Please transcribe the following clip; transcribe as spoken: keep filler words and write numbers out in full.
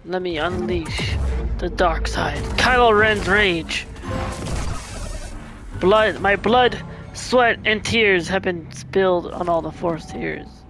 Let me unleash the dark side. Kylo Ren's rage. Blood, my blood, sweat, and tears have been spilled on all the Force tears.